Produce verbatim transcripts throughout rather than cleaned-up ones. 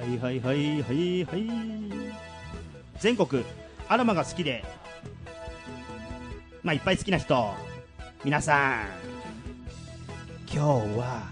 はいはいはいはいはい。全国アロマが好きで、まあいっぱい好きな人、皆さん、今日は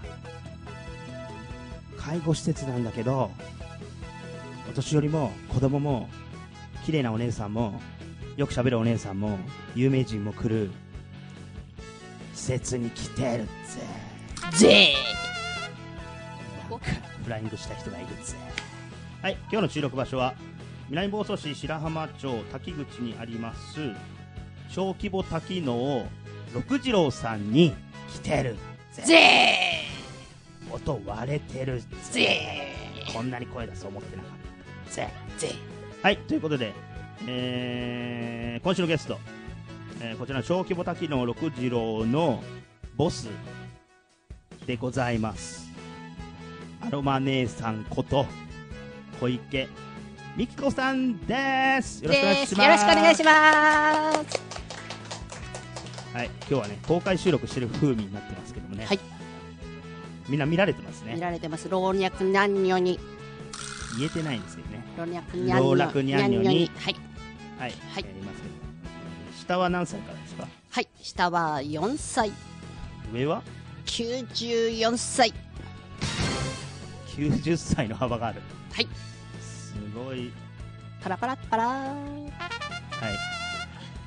介護施設なんだけど、お年寄りも子供も綺麗なお姉さんもよく喋るお姉さんも有名人も来る施設に来てるぜぜなんかフライングした人がいるぜ。はい、今日の収録場所は南房総市白浜町滝口にあります小規模多機能六次郎さんに来てるぜ。 ぜ音割れてるぜ。 ぜこんなに声出すと思ってなかったぜ。 ぜはい、ということで、えー、今週のゲスト、えー、こちらの小規模多機能六次郎のボスでございます。アロマ姉さんこと小池美希子さんです。よろしくお願いします。 よろしくお願いします。 はい、今日はね公開収録してる風味になってますけどもね、はい、みんな見られてますね。 見られてます。老若男女に言えてないんですけどね。 老若男女にはいはい、はい、 はい、 はい、やりますけど、下は何歳からですか？ はい、下はよんさい、 上はきゅうじゅうよんさい、 きゅうじゅっさいの幅がある。 はい、 すごい。 パラパラパラ。はい 、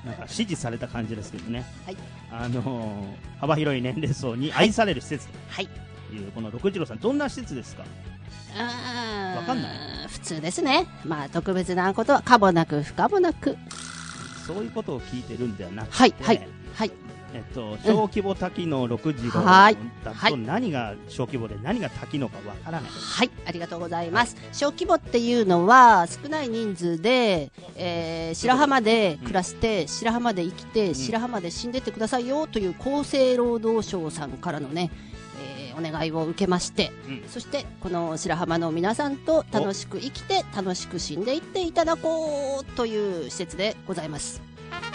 なんか支持された感じですけどね。 はい、 あのー、幅広い年齢層に愛される施設という、はい、この六次郎さん、どんな施設ですか？ あー、 わかんない。 普通ですね。まあ特別なことは可もなく不可もなく、 そういうことを聞いてるんではなくて、 はいはいはい、 えっと、小規模多機能六次郎だと何が小規模で何が多機能かわからない。 はい、ありがとうございます。小規模っていうのは少ない人数で、えー、白浜で暮らして、うん、白浜で生きて、うん、白浜で死んでってくださいよという厚生労働省さんからのね、えー、お願いを受けまして、うん、そしてこの白浜の皆さんと楽しく生きて楽しく死んでいっていただこうという施設でございます。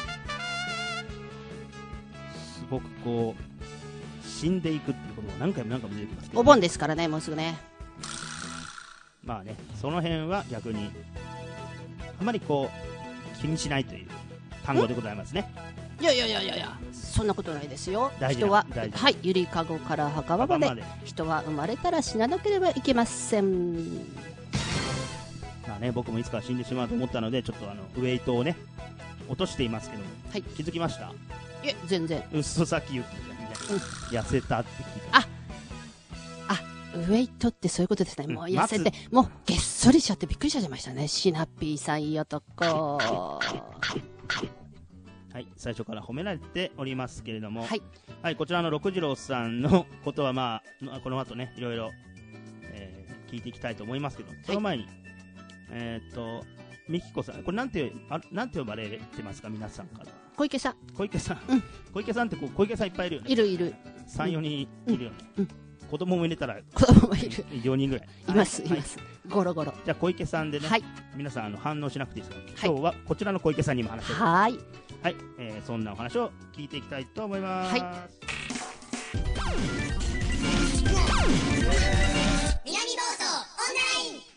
すごくこう死んでいくっていうことが何回も何回も出てきますけど、ね、 お盆ですからね、もうすぐね。 まあね、その辺は逆にあまりこう気にしないという単語でございますね。 いやいやいやいやいや、そんなことないですよ。 大事人は大事、 はい、ゆりかごから墓場まで、まで人は生まれたら死ななければいけません。 まあね、僕もいつか死んでしまうと思ったので、ちょっとあのウェイトをね落としていますけども、はい、気づきました？ いえ、全然。 うっそさっき言ってたみたいな、うん、痩せたって聞いて。 あ、あ、ウェイトってそういうことですね。もう痩せて、うん、もうげっそりしちゃってびっくりしちゃいましたね。シナピーさんいい男。 はい、最初から褒められておりますけれども、はい、はい、こちらの六次郎さんのことはまあこの後ねいろいろ、えー、聞いていきたいと思いますけど、その前に、はい、えー、っと美希子さん、これなんてあなんて呼ばれてますか、皆さんから？ 小池さん。 小池さん、 うん、 小池さんってこう小池さんいっぱいいるよね。 いるいる。 さん、よにんいるよね。うんうん、子供も入れたら子供もいる。 よにんぐらい。 いますいます。ゴロゴロ。 じゃあ小池さんでね。はい、皆さんあの反応しなくていいですから、今日はこちらの小池さんにも話を。 はい。 はい、えー、そんなお話を聞いていきたいと思います。はい。 南房総オンライン。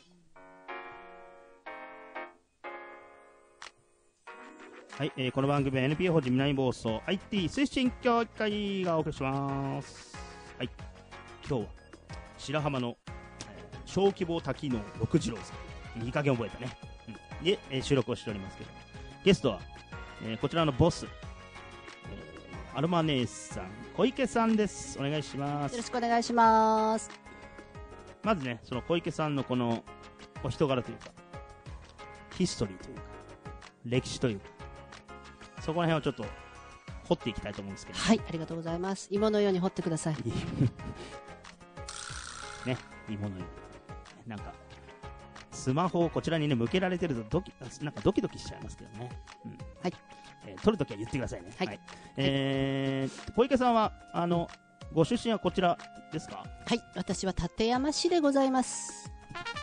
はい、えー、この番組は エヌピーオー 法人南房総 アイティー 推進協議会がお送りします。はい、今日は白浜の、えー、小規模多機能六次郎さん、いい加減覚えたね、うん、で、えー、収録をしておりますけど、ゲストは、えー、こちらのボス、えー、アロマ姉さん小池さんです。お願いします。 よろしくお願いします。 まずね、その小池さんのこのお人柄というかヒストリーというか歴史というか、そこら辺をちょっと掘っていきたいと思うんですけど。 はい、ありがとうございます。芋のように掘ってください。 ね、芋のように。なんかスマホをこちらにね向けられてるとドキなんかドキドキしちゃいますけどね。うん、はい、えー、撮るときは言ってくださいね。はい。はい、えー、小池さんはあのご出身はこちらですか？ はい、私は館山市でございます。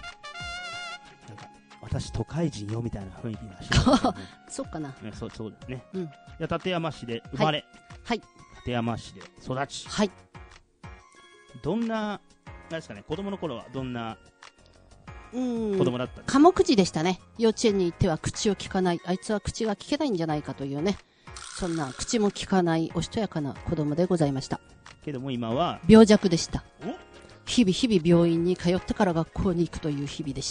私都会人よみたいな雰囲気がします、ね、 そうかな、 ね、そうそうですね、 うん、 いや館山市で生まれ、 はい、 館山市で育ち、 はい、 どんななんですかね、子供の頃はどんなうん子供だったんです。 寡黙児でしたね。幼稚園に行っては口を聞かない。あいつは口が聞けないんじゃないかというね。そんな口も聞かないおしとやかな子供でございました。 けども今は、 病弱でした。 お日々日々病院に通ってから学校に行くという日々でした。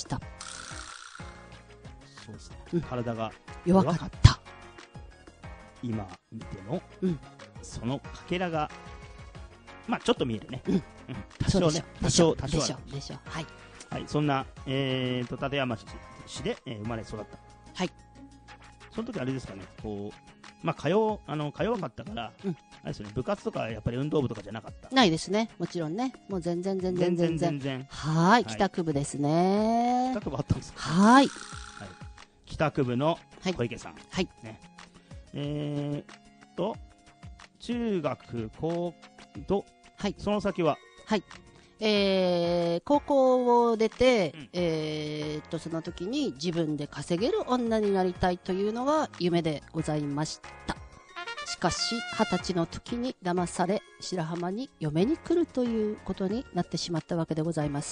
そうですね、 うん体が弱かった。 今見ても、 うんそのかけらがまあちょっと見えるね、 うんうん、多少ね、多でしょ少多少あるでしょでしょはい。 はい、そんな、えー、と立山市で、えー生まれ育った。 はい。 その時あれですかね、こう、まあ、通あの通わなかったから、 うんあれですよね、部活とかやっぱり運動部とかじゃなかった。 ないですね。もちろんね。もう全然全然全然。 全然。 はい。 はい帰宅部ですね。 帰宅部あったんですか。 はい。 帰宅部のはい小池さん。 はい。 ね、えーと、中学、高と、 はい。 その先は、 はい。えー、高校を出て、 うんえーっと、その時に自分で稼げる女になりたいというのが夢でございました。しかし、二十歳の時に騙され、白浜に嫁に来るということになってしまったわけでございます。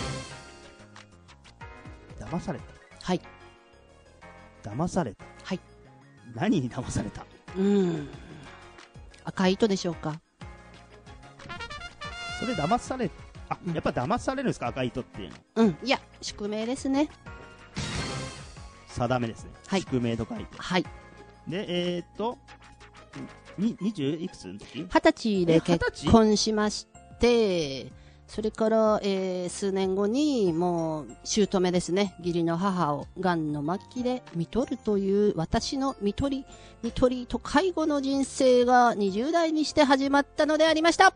騙されはい。 た。騙された。 はい。 何に騙された。 うーん。赤い糸でしょうか。 それ騙され、あ、 うんやっぱ騙されるんですか、赤い糸っていうの。 うん。いや、宿命ですね。 定めですね。 はい宿命と書いて。 はい。 で、えーっと、に、にじゅういくつの時二十歳でえ二十結歳婚しまして、それから、えー数年後に、もう、姑ですね、義理の母を、癌の末期で見取るという、私の見取り、見取りと介護の人生がにじゅう代にして始まったのでありました。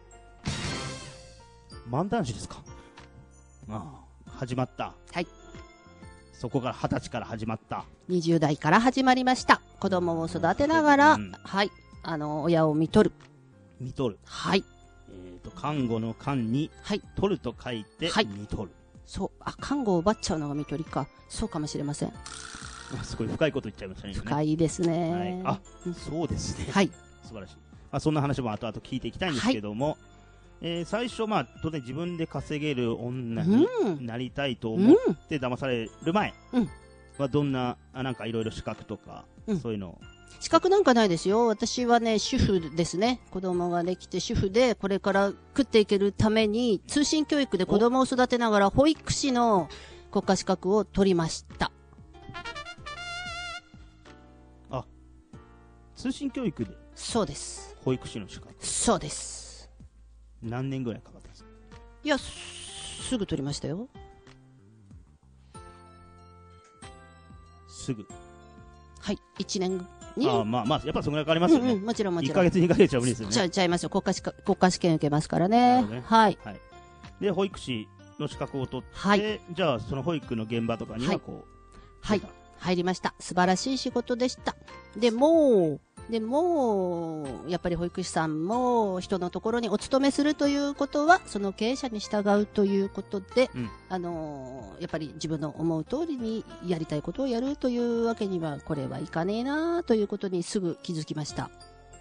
漫談師ですか。ああ、始まった。 はい。 そこから二十歳から始まった。 にじゅう代から始まりました。子供を育てながら、 うんはい、あの、親を見取る。 見取る。 はい。 えーっと、看護の看に、 はい。 取ると書いて、 はい見取る。 そう。あ、看護を奪っちゃうのが見取りか。そうかもしれません。 あすごい深いこと言っちゃいましたね。今ね深いですね。 はい。あう、んそうですね。 はい。 素晴らしい。まあ、そんな話も後々聞いていきたいんですけども、えー最初、まあ、当然自分で稼げる女にうん。 なりたいとう思っん。 て騙される前うんはどんな、あなんかいろいろ資格とか、 うんそういうのを、 資格なんかないですよ。私はね、主婦ですね。子供ができて主婦で、これから食っていけるために、通信教育で子供を育てながら、保育士の国家資格を取りました。 通信教育でそうです。 保育士の資格、 そうです。 何年ぐらいかかったんですか。 いや、すぐ取りましたよ。 すぐ。 はい。いちねんに。 ああ、まあまあ、やっぱそのぐらいかかりますよね。 うんうん、もちろんもち 1 ろん。 ヶ月、にかげつじゃ無理ですよね。 ちゃちゃいますよ。国家資格、国家試験受けますからね。 なるほどねはい。 で、保育士の資格を取って、 はい。 じゃあ、その保育の現場とかにはこう、 はい出た。 入りました。素晴らしい仕事でした。でも、でも、やっぱり保育士さんも人のところにお勤めするということは、その経営者に従うということで、 うんあのーやっぱり自分の思う通りにやりたいことをやるというわけには、これはいかねえなということにすぐ気づきました。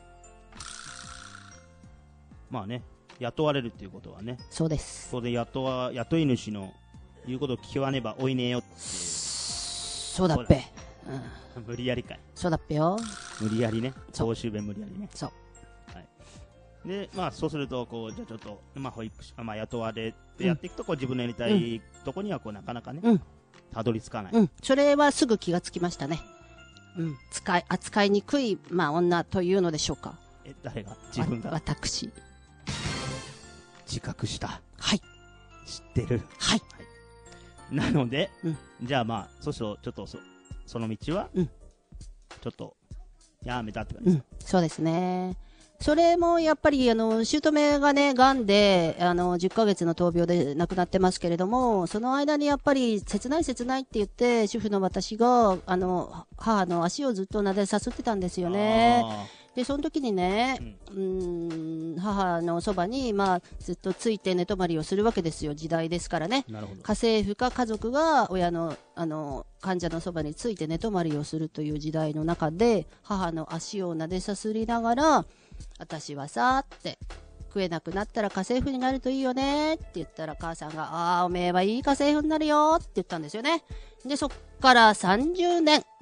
まあね、雇われるっていうことはね、 そうです。 当然雇わ、雇い主の言うことを聞かねばおいねえよっていう、 そうだっぺ。うん。 無理やりかい。 そうだっぺよ。 無理やりね。 そう報酬弁無理やりね。 そう。 で、まあ、そうすると、こう、じゃあちょっと、まあ、保育士、まあ、雇われてやっていくと、こう、自分のやりたいとこには、こう、なかなかね、 うんたどり着かない。 うん。それはすぐ気がつきましたね。うん。使い、扱いにくい、まあ、女というのでしょうか。 え、誰が自分わが私。 自覚した。 はい。 知ってる。 はい。 なので、 うんじゃあまあ、そうすると、ちょっとそ、その道は、 うんちょっと、やめたって感じですうん。そうですね。それもやっぱり、あの、姑がね、癌で、あの、じゅっかげつの闘病で亡くなってますけれども、その間にやっぱり、切ない切ないって言って、主婦の私が、あの、母の足をずっと撫でさすってたんですよね。 あで、その時にね、うーん、母のそばに、まあ、ずっとついて寝泊まりをするわけですよ。時代ですからね。 ーなるほど。 家政婦か家族が親の、あの、患者のそばについて寝泊まりをするという時代の中で、母の足を撫でさすりながら、私はさ、って、 食えなくなったら家政婦になるといいよねって言ったら、母さんが、ああ、おめえはいい家政婦になるよって言ったんですよね。で、そっからさんじゅうねん。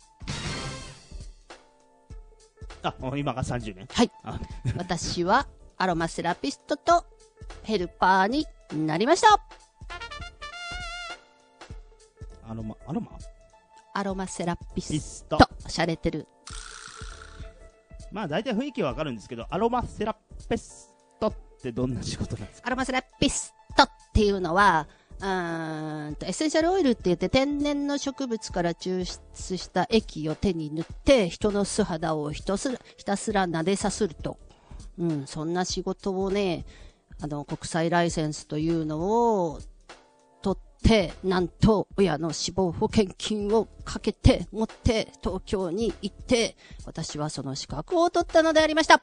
あ、もう今がさんじゅうねん。 はい。 あ私はアロマセラピストとヘルパーになりました。 アロマ、アロマアロマセラピピスストト。しゃれてる。 まあ大体雰囲気はわかるんですけど、アロマセラピストってどんな仕事なんですか？ アロマセラピストっていうのは、うーんとエッセンシャルオイルって言って天然の植物から抽出した液を手に塗って人の素肌をひたすらひたすら撫でさすると、うん、そんな仕事をね、あの国際ライセンスというのを取って、なんと親の死亡保険金をかけて持って東京に行って、私はその資格を取ったのでありました。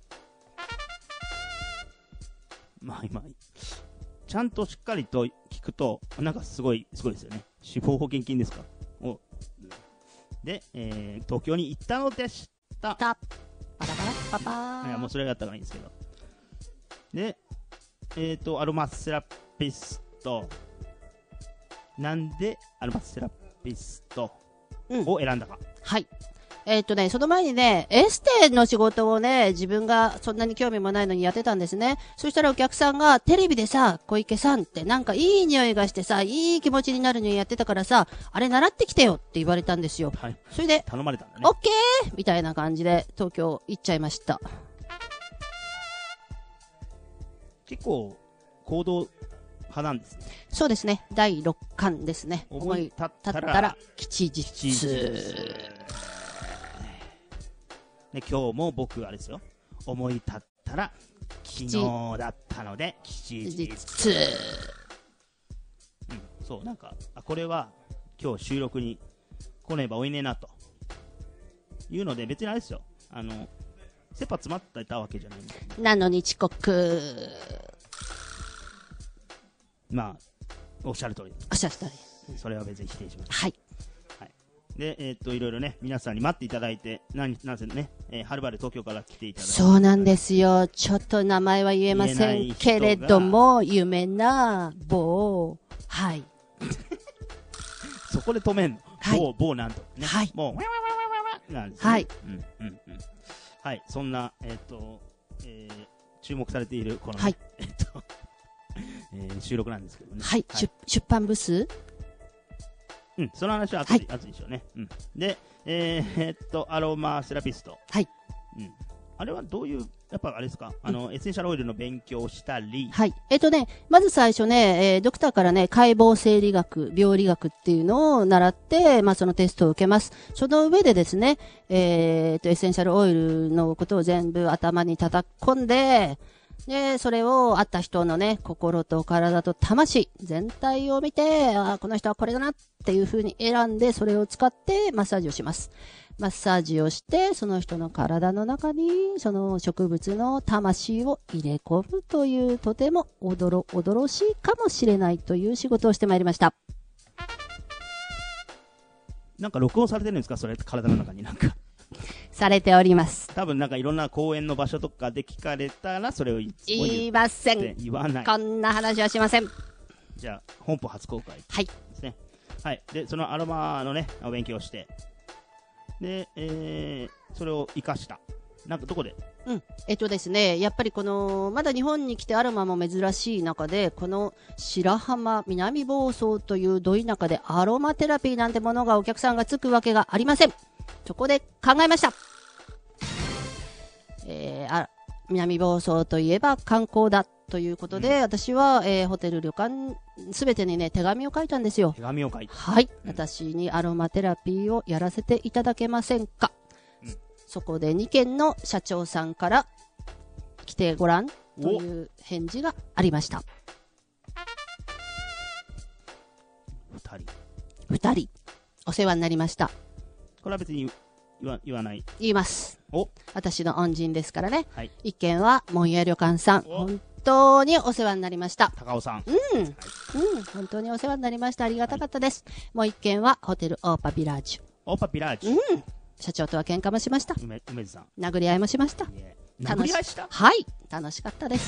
まあ今、ちゃんとしっかりと聞くと、なんかすごい、すごいですよね。死亡保険金ですか？おで、えー、東京に行ったのでした。 パラパラパパー。 いや、もうそれがやったからいいんですけど。で、えっ、ー、と、アロマセラピスト。なんでアロマセラピストを選んだか。 うん、はい。えー、っとね、その前にね、エステの仕事をね、自分がそんなに興味もないのにやってたんですね。そしたらお客さんが、テレビでさ、小池さんってなんかいい匂いがしてさ、いい気持ちになるのにやってたからさ、あれ習ってきてよって言われたんですよ。 はい。 それで、 頼まれたんだね。 オッケーみたいな感じで東京行っちゃいました。 結構、行動派なんですね。 そうですね。だいろっかんですね。 思い立ったら、 たら吉日。 吉日ね、今日も僕あれですよ。思い立ったら昨日だったので吉日。うん、そうなんかあこれは今日収録に来ねばおいねえなというので別にあれですよ。あの切羽詰まってたわけじゃないんで。 なのに遅刻。 まあおっしゃる通り。 おっしゃる通り。 それは別に否定します。 はい。 で、えー、っと、いろいろね、皆さんに待っていただいて、な、なぜね、えー、はるばる東京から来ていただいて。 そうなんですよ。ちょっと名前は言えませんけれども、有名な某、はい。 そこで止めんの。 はい、 某、某なんと。ね。 はい。 もう、わわわわわなんですね。 はい。 うん、うん、うん。はい。そんな、えー、っと、えー、注目されている、この、ね、 はい。 えー、っと、えー、収録なんですけどね。 はい。はい、出版部数うん、その話は後で、はい、後でしょうね。うん。で、えー、えー、っと、アロマセラピスト。 はい。 うん。あれはどういう、やっぱあれですか、あの、うん、エッセンシャルオイルの勉強をしたり。 はい。えっとね、まず最初ね、えー、ドクターからね、解剖生理学、病理学っていうのを習って、まあ、そのテストを受けます。その上でですね、えー、っと、エッセンシャルオイルのことを全部頭に叩き込んで、で、それを会った人のね、心と体と魂、全体を見て、あ、この人はこれだなっていう風に選んで、それを使ってマッサージをします。マッサージをして、その人の体の中に、その植物の魂を入れ込むという、とてもおどろ、おどろしいかもしれないという仕事をしてまいりました。 なんか録音されてるんですか？それ、体の中になんか。 されております。 多分なんかいろんな公演の場所とかで聞かれたらそれを言いません。 言わない。 こんな話はしません。 じゃあ本邦初公開ですね。 はい。 はい。でそのアロマのねお勉強して、で、えー、それを活かした。なんかどこで？ うん。えっとですね、やっぱりこのまだ日本に来てアロマも珍しい中で、この白浜南房総というど田舎でアロマテラピーなんてものがお客さんがつくわけがありません。そこで考えました。えー、あ南房総といえば観光だということで、うん、私は、えー、ホテル旅館すべてにね手紙を書いたんですよ。 手紙を書いた。 はい、 うん、 私にアロマテラピーをやらせていただけませんか。うん、そこでにけんの社長さんから来てごらんという返事がありました。 ふたりふたりお世話になりました。 これは別に言わ、言わない。 言います。 お私の恩人ですからね。 はい。 一件は、門屋旅館さん。本当にお世話になりました。 高尾さん。 うん。はい、うん。本当にお世話になりました。ありがたかったです。はい、もう一件は、ホテルオーパビラージュ。 オーパビラージュ。 うん。社長とは喧嘩もしました。 梅、梅津さん。 殴り合いもしました。 殴り合いしたはい、楽しかったです。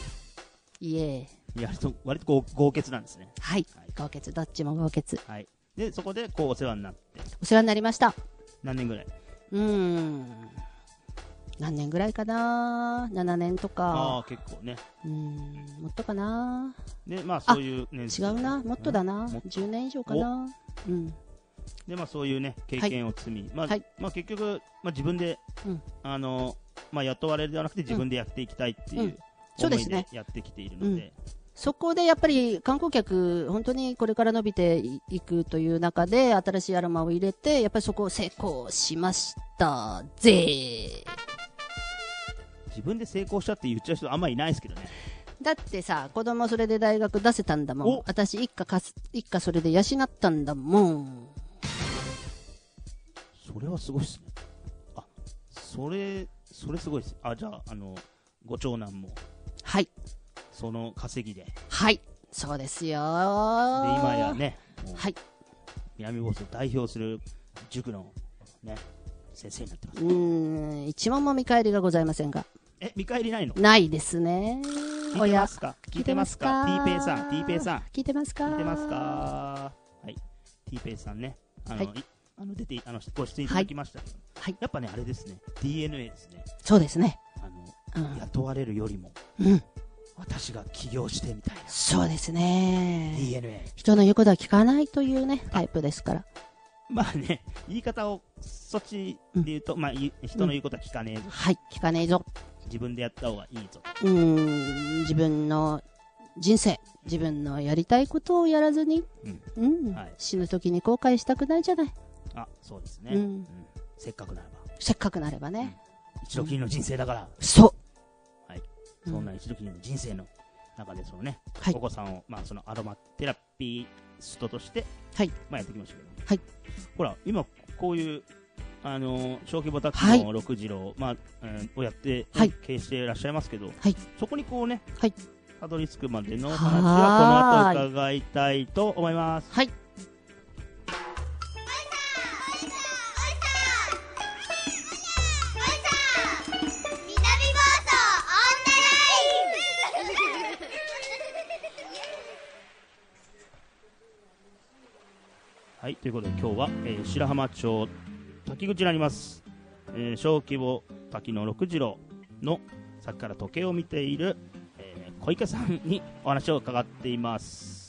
いえ。 いや、割とこう豪傑なんですね。 はい、豪傑、どっちも豪傑。 はい。で、そこでこうお世話になって。 お世話になりました。 何年ぐらい？ うーん。何年ぐらいかな、ななねんとか。 ああ、結構ね。 うん、もっとかな。 で、まあそういう年数。違うな、もっとだな。じゅうねん以上かな。うん。 で、まあそういうね、経験を積み、はい、まあ、はい、まあ結局、まあ自分で、うん、あの、まあ雇われるではなくて自分でやっていきたいっていう、うん、 そうですね。 やってきているので。 そこでやっぱり観光客、本当にこれから伸びていくという中で、新しいアロマを入れて、やっぱりそこを成功しましたぜ。 自分で成功したって言っちゃう人あんまりいないですけどね。 だってさ、子供それで大学出せたんだもん。私一家かす、一家それで養ったんだもん。 それはすごいっすね。あ、それ、それすごいっす。あ、じゃあ、あの、ご長男も。 はい。 その稼ぎで。 はい。そうですよ。で、 今やね。 はい。 南房総を代表する塾のね、先生になってます。 うーん、一問も見返りがございませんが。 え、見返りないの？ ないですね。 聞いてますか？聞いてますか？ T ペイさん、T ペイさん。 聞いてますか？ 聞いてますか？はい。T ペイさんね。あの、はい、あの出てあのご出演いただきましたけど、はい、やっぱねあれですね。ディーエヌエー ですね。 そうですね。 あの、うん、雇われるよりも、 うん、 私が起業してみたいな。 そうですね。 ディーエヌエー。 人の言うことは聞かないというねタイプですから。 まあね、言い方をそっちで言うと、うん、まあ人の言うことは聞かねえぞ、うん、 はい、聞かねえぞ。 自分でやった方がいいぞ。 うーん、自分の人生、自分のやりたいことをやらずに、うん、うん、はい、死ぬ時に後悔したくないじゃない。 あ、そうですね。うんうん、せっかくなれば。 せっかくなればね。 うん、一度きりの人生だから。 そう。 はい。そんな一度きりの人生の中でそのね、 はい、 お子さんをまあそのアロマテラピストとして、 はい、 まあやってきましたけど。 はい。 ほら今こういうあの小規模タクシーの六次郎、まあ、えー、をやって、はい、経営していらっしゃいますけど、 はい、 そこにこうね、 はい、 たどり着くまでの話はこの後伺いたいと思います。 はい。 はい、ということで今日は、えー、白浜町滝口になります、えー、小規模滝の六次郎のさっきから時計を見ている、えー、小池さんにお話を伺っています。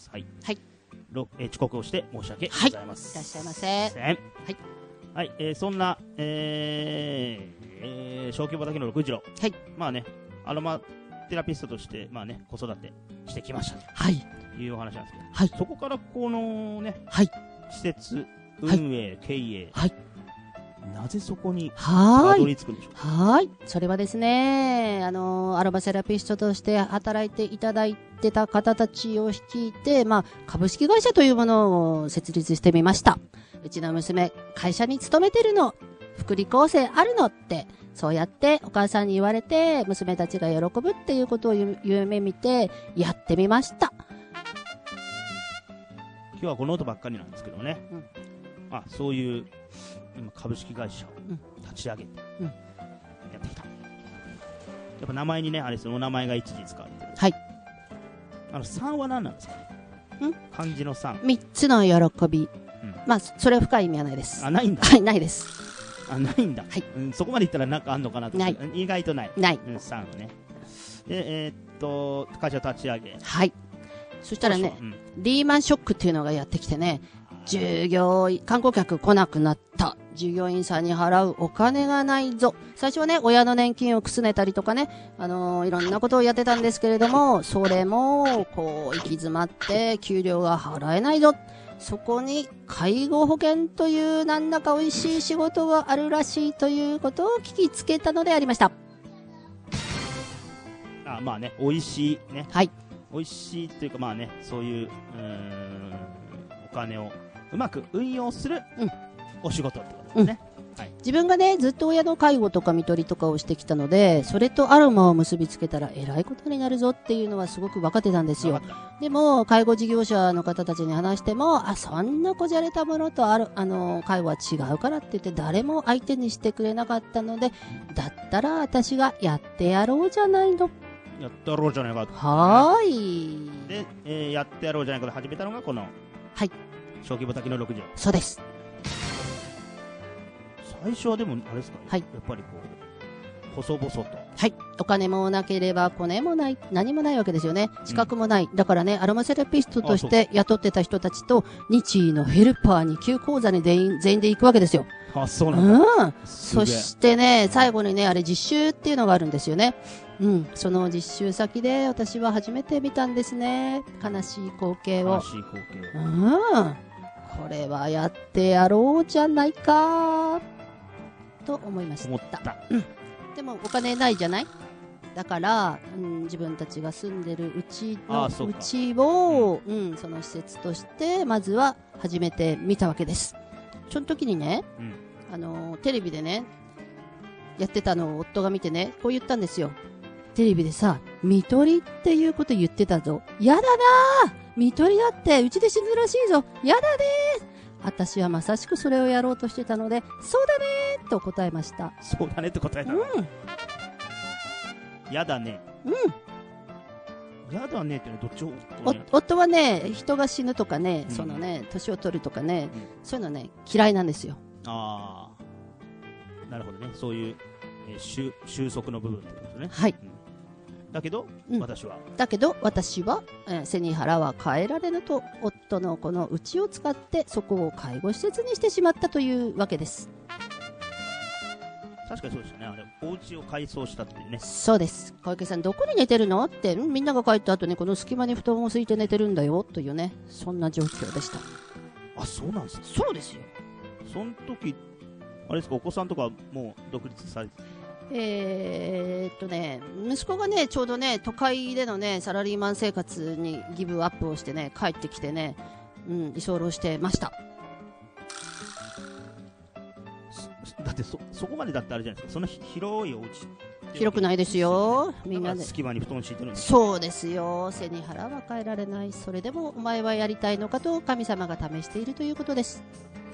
はい、 はい、 えー、遅刻をして申し訳ございません。 はい、いらっしゃいませ。はい、 はい、えー、そんな、えーえー、小規模滝の六次郎、 はい、まあねアロマテラピストとしてまあね子育てしてきましたと、 はい、 いうお話なんですけど、 はい、 そこからこのね、 はい、 施設運営、はい、経営、 はい、 なぜそこにたどり着くんでしょうか。 はい、それはですね、あのアロマセラピストとして働いていただいてた方たちを率いて、まあ、株式会社というものを設立してみました。うちの娘会社に勤めてるの、福利厚生あるのって、そうやってお母さんに言われて娘たちが喜ぶっていうことを夢見てやってみました。 今日はこの音ばっかりなんですけどね、うん、あ、そういう今株式会社を立ち上げてやってきた、うん、やっぱ名前にねあれですよ、お名前が一時使われてる。 はい。 あのさんは何なんですかね。ん漢字のさん、 みっつの喜び、うん、まあそれは深い意味はないです。 あ、ないんだ。 はい、ないです。 あ、ないんだ、 はい、 うん、そこまで言ったらなんかあんのかなと。 ない。 意外とない。 ない。 うん、さんはね。で、えー、っと会社を立ち上げ、 はい。そしたらね、うん、リーマンショックっていうのがやってきてね、従業員、観光客来なくなった。従業員さんに払うお金がないぞ。最初はね、親の年金をくすねたりとかね、あのー、いろんなことをやってたんですけれども、それも、こう、行き詰まって、給料が払えないぞ。そこに、介護保険というなんだか美味しい仕事があるらしいということを聞きつけたのでありました。 あ、まあね、美味しいね。 はい。 美味しいというか、まあね、そういう、うーん、お金をうまく運用する、うん、お仕事ってことですね。 はい、 自分がねずっと親の介護とか看取りとかをしてきたので、それとアロマを結びつけたらえらいことになるぞっていうのはすごく分かってたんですよ。でも介護事業者の方たちに話しても、あそんなこじゃれたものとあるあの介護は違うからって言って誰も相手にしてくれなかったので、だったら私がやってやろうじゃないの。 やってやろうじゃないかと。 はーい。 で、えー、やってやろうじゃないかと始めたのがこのはい小規模多機能ろくじろう。 そうです。 最初はでもあれですか、 はい、 やっぱりこう細々と、 はい、お金もなければコネもない何もないわけですよね。資格もない、うん、だからねアロマセラピストとして雇ってた人たちと日医のヘルパーにきゅう講座に全員全員で行くわけですよ。 あ、そうなんだ。 うん、そしてね最後にねあれ実習っていうのがあるんですよね。うん、その実習先で私は初めて見たんですね、悲しい光景を。 悲しい光景。 うん、これはやってやろうじゃないかと思いました。 思った、 うん、でもお金ないじゃない。だから、うん、自分たちが住んでるうちのうちを、うんうん、その施設としてまずは初めて見たわけです。その時にね、うん、あのテレビでねやってたのを夫が見てねこう言ったんですよ。テレビでさ看取りっていうこと言ってたぞ。やだなー、看取りだってうちで死ぬらしいぞ、やだねー。私はまさしくそれをやろうとしてたので、そうだねーと答えました。 そうだねって答えたの、うん、やだね、うん、やだねってね、どっちを、ね、 夫はね人が死ぬとかね、うん、そのね年を取るとかね、うん、そういうのね嫌いなんですよ。 ああ、なるほどね、そういう、えー、収束の部分ってことですね。 はい、 うん、だけど、うん、私はだけど私は、えー、背に腹は変えられぬと夫のこの家を使ってそこを介護施設にしてしまったというわけです。 確かにそうですよね。あれお家を改装したっていうね。 そうです。小池さんどこに寝てるのって、みんなが帰った後にこの隙間に布団を敷いて寝てるんだよというね、そんな状況でした。 あ、そうなんですか。 そうですよ。 その時あれですか、お子さんとかもう独立されて、 えーっとね息子がねちょうどね都会でのねサラリーマン生活にギブアップをしてね帰ってきてね、うん、居候してました。 だってそそこまでだってあれじゃないですか、その広いお家広くないですよ。みんなで隙間に布団敷いてるんです。 そうですよ。背に腹は変えられない。それでもお前はやりたいのかと神様が試しているということです。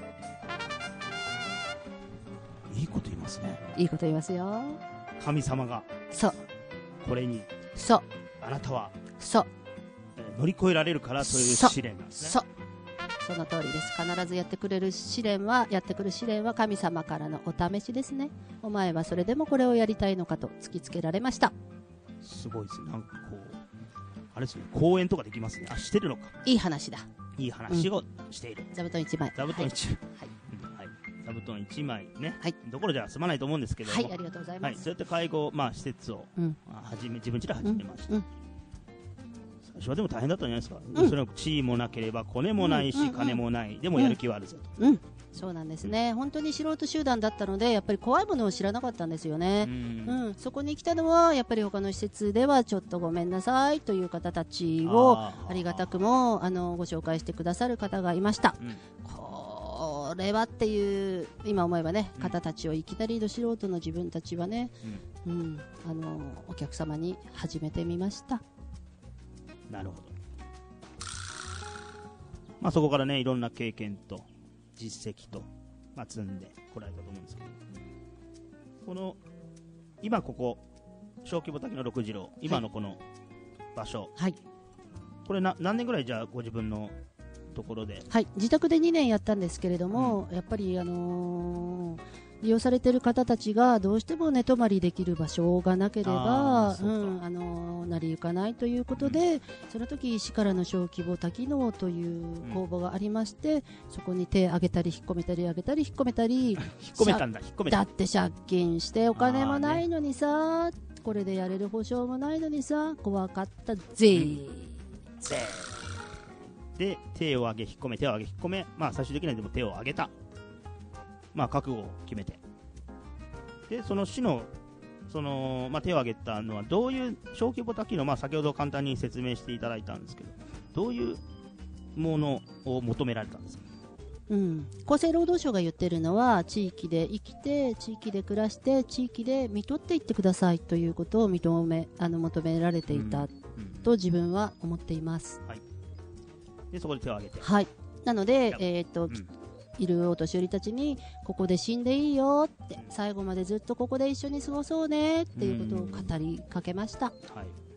いいこと言いますね。 いいこと言いますよ。 神様がそうこれにそうあなたはそう、 えー、乗り越えられるからという試練なんですね。 そうその通りです。必ずやってくれる試練はやってくる試練は神様からのお試しですね。お前はそれでもこれをやりたいのかと突きつけられました。 すごいですね。なんかこうあれですね、講演とかできますね。あ、してるのか。 いい話だ。 いい話をしている。 座布団いちまい。 座布団いちまい。はい。はい。座布団いちまいね。はい。どころじゃ済まないと思うんですけども。 はい、ありがとうございます。はい。 そうやって介護まあ施設を、うん、始め自分家で始めました。うんうん、最初はでも大変だったんじゃないですか。うん、それは地位もなければコネもないし、うんうんうん、金もない。でもやる気はあるぞと。 うん。そうなんですね、うん、本当に素人集団だったのでやっぱり怖いものを知らなかったんですよね、うんうん、そこに来たのはやっぱり他の施設ではちょっとごめんなさいという方たちをありがたくもあのご紹介してくださる方がいました、うん、これはっていう今思えばね、うん、方たちをいきなりど素人の自分たちはね、うんうん、あのお客様に始めてみました。 なるほど、まあ、そこからねいろんな経験と実績と、まあ、積んでこられたと思うんですけど、この今ここ小規模多機能ろくじろう今のこの場所、はい、これな何年ぐらいじゃあご自分のところで、 はい、自宅でにねんやったんですけれども、うん、やっぱり、あのー、利用されている方たちがどうしても寝泊まりできる場所がなければ、うん、あのー、成り行かないということで、うん、その時医師からの小規模多機能という公募がありまして、うん、そこに手を挙げたり引っ込めたり上げたり引っ込めたり引っ込めたんだ引っ込めただって借金してお金もないのにさ、ね、これでやれる保証もないのにさ怖かったぜ、うん、 ぜで手を上げ引っ込め手を上げ引っ込め、まあ、最終的にはでも手を上げた、まあ、覚悟を決めてでその市のその、まあ、手を挙げたのはどういう小規模多機能、まあ、先ほど簡単に説明していただいたんですけどどういうものを求められたんですか。 うん、厚生労働省が言ってるのは地域で生きて地域で暮らして地域で見とっていってくださいということを認めあの求められていたと自分は思っています、 はい、でそこで手を挙げて、 はい、なので、えーとうん、 いるお年寄りたちにここで死んでいいよって最後までずっとここで一緒に過ごそうねっていうことを語りかけました、 はい、 うん、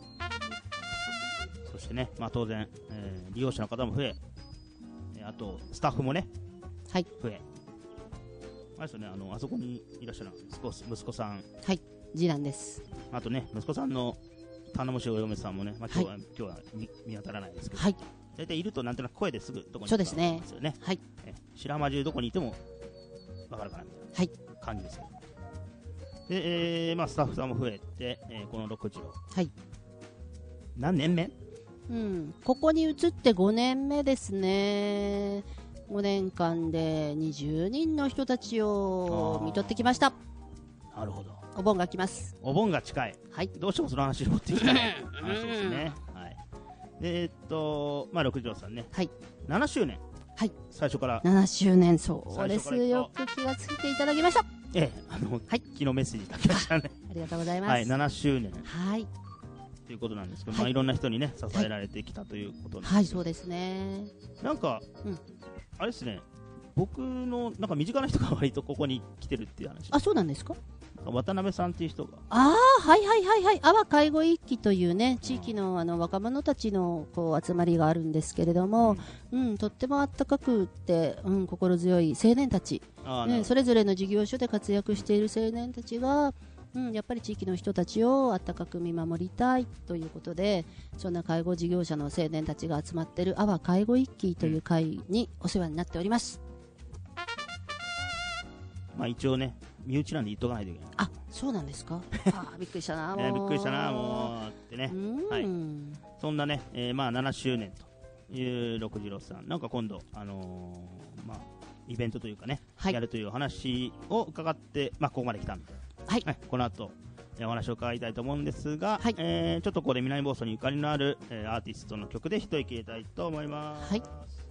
そしてね、まあ、当然、えー、利用者の方も増え、あとスタッフもね、 はい、 増え、あれですよね、あのあそこにいらっしゃる息子、息子さん、 はい、次男です。 あとね、息子さんの頼もしいお嫁さんもね、まあ、今日は、はい、今日は 見, 見当たらないですけど、はい、大体いるとなんとなく声ですぐどこにいるか分かるんですよね。 はい、 え白浜中どこにいても分かるかなみたいな感じですけど、で、えーまあ、スタッフさんも増えて、えー、このろくじろう、はい、何年目？ うん、ここに移ってごねんめですね。ごねんかんでにじゅうにんの人たちを見とってきました。 なるほど。 お盆が来ます。 お盆が近い、はい、どうしてもその話を持ってきた話ですね、はい、でえー、っとまあろくじろうさんね、はい、ななしゅうねん、はい、最初からななしゅうねん、そうです。よく気がついていただきました。 ええ、あの、はい、昨日メッセージいただきましたねありがとうございます、 はい、ななしゅうねん、 はい、 ということなんですけど、 はい、 まあ、いろんな人にね支えられてきたということなんですけど、 はい、そうですね。なんか、 うん、あれですね、僕のなんか身近な人が割とここに来てるっていう話。 あ、そうなんですか。 渡辺さんっていう人が、 ああ、はいはいはいはい、阿波介護一揆というね地域のあの若者たちのこう集まりがあるんですけれども、うん、うん、とってもあったかくって、うん、心強い青年たち、うん、それぞれの事業所で活躍している青年たちが、うん、やっぱり地域の人たちをあったかく見守りたいということで、そんな介護事業者の青年たちが集まっている阿波介護一揆という会にお世話になっております。 まあ一応ね、身内なんで言っとかないといけない。 あ、そうなんですか。あ、びっくりしたな。 もう、えー、びっくりしたな、もうってね。はい。そんなね、えー、まあななしゅうねんというろくじろうさん、なんか今度あのー、まあイベントというかね、はい、やるという話を伺って、まあここまで来たんで、はい。はい、この後お話を伺いたいと思うんですが、はい、えー、ちょっとここで南房総にゆかりのある、えー、アーティストの曲で一息入れたいと思います。はい。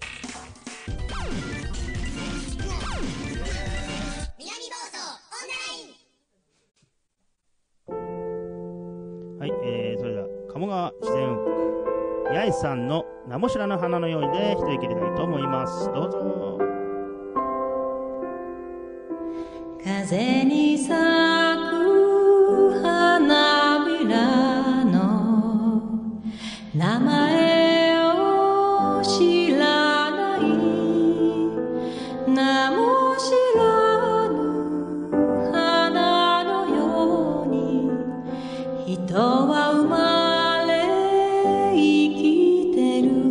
はい、えー、それでは鴨川自然王国八重さんの名も知らぬ花のようにで一息入れたいと思います。どうぞ。 風に咲く花びらの名前を知らない名も知らぬ花のように人は生まれ生きてる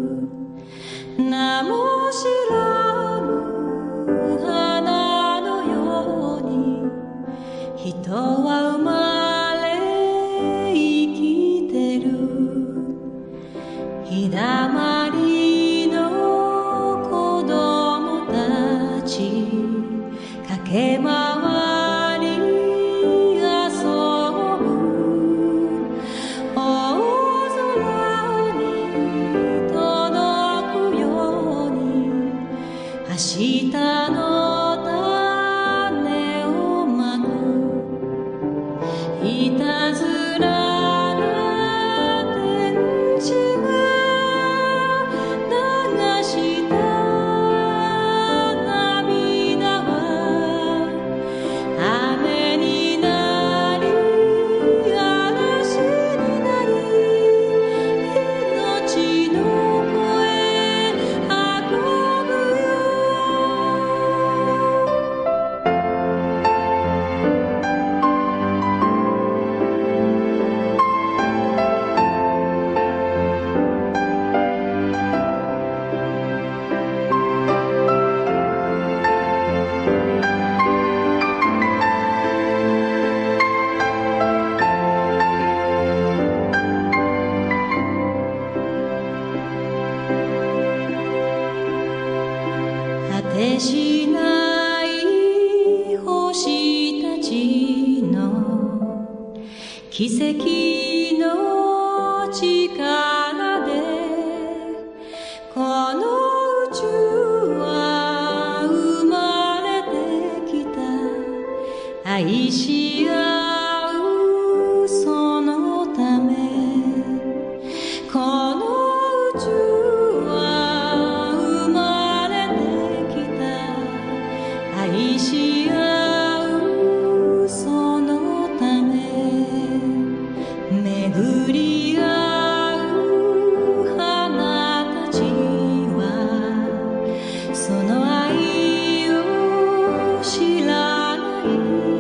名も知らぬ花のように人は生まれ生きてる日だまりの子供たち駆け回り遊ぶ大空に届くように明日の種をまくいたずらな天地が流した涙は雨になり嵐になり命の声運ぶよ果てしない星たちの奇跡の力でこの宇宙愛し合うそのためこの宇宙は生まれてきた愛し合うそのため巡り合う花たちはその愛を知らない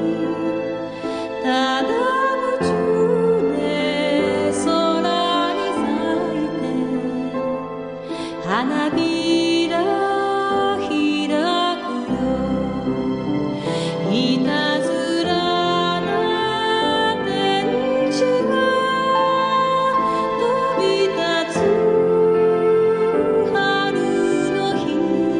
ただ夢中で空に咲いて花びら開くよいたずらな天使が飛び立つ春の日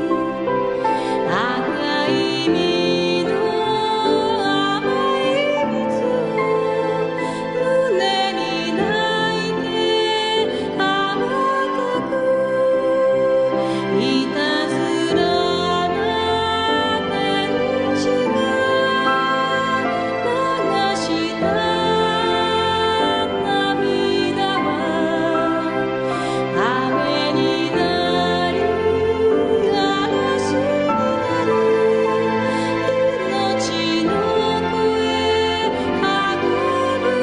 赤い実の甘い蜜を胸に泣いて甘かくいたずらな天使が流した涙は雨になり嵐になり命の声運ぶ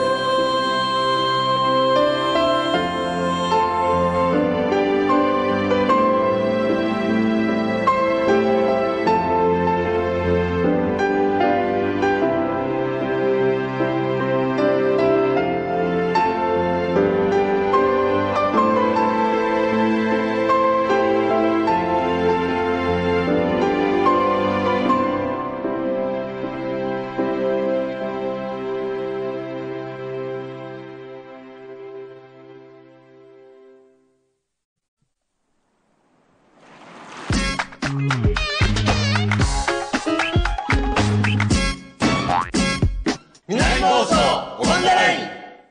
南放送オンザライン。